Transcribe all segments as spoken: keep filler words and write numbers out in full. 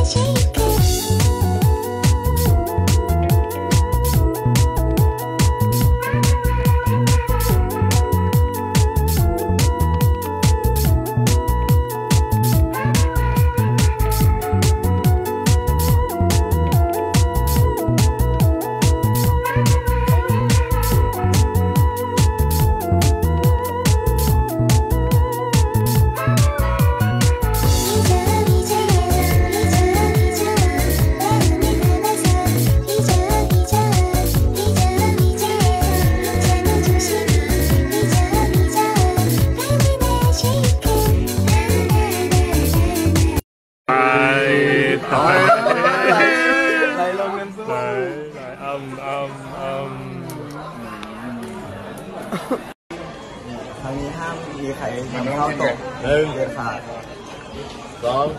ครั้งนี้ห้ามมีใครทำเข้าตกเด็ดขาดสอง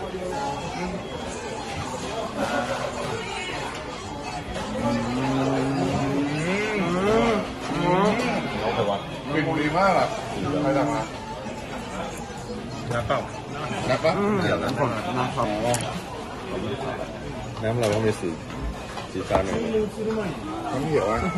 เอาไปวัดกลิ่นดีมากอ่ะใครทำมาน้ำเปล่าน้ำเปล่าเดี๋ยวน้ำผมน้ำเปล่าน้ำเราก็มีสีสีฟ้าหน่อยน้ำเขียวอ่ะ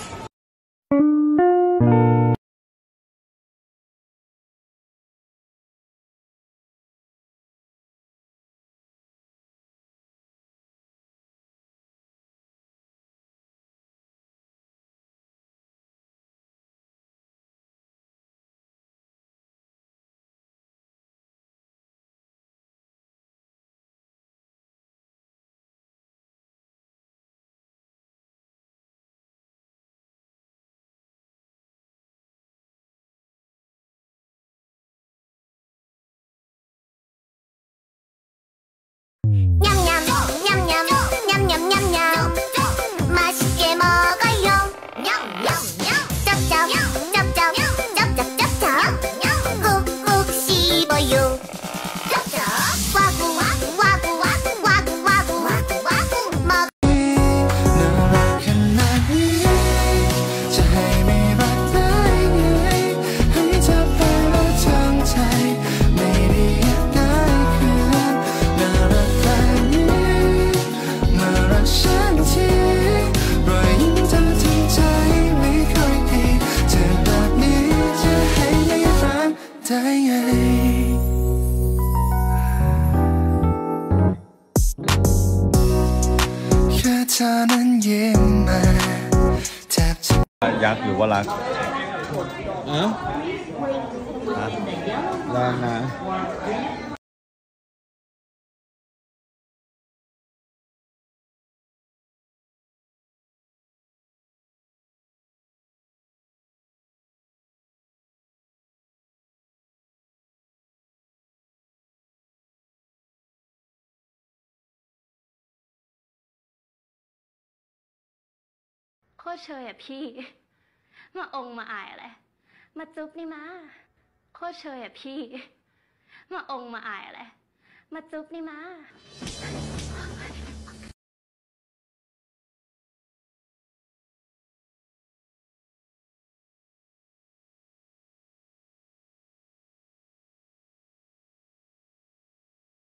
เธอนั้นยิ้มมาแทบจะยักษ์หรือว่ารักอ่ะแรงนะโคตรเชยอ่ะพี่มาองมาอายอะไรมาจุ๊บนี่มาโคตรเชยอ่ะพี่มาองมาอายอะไรมาจุ๊บนี่มา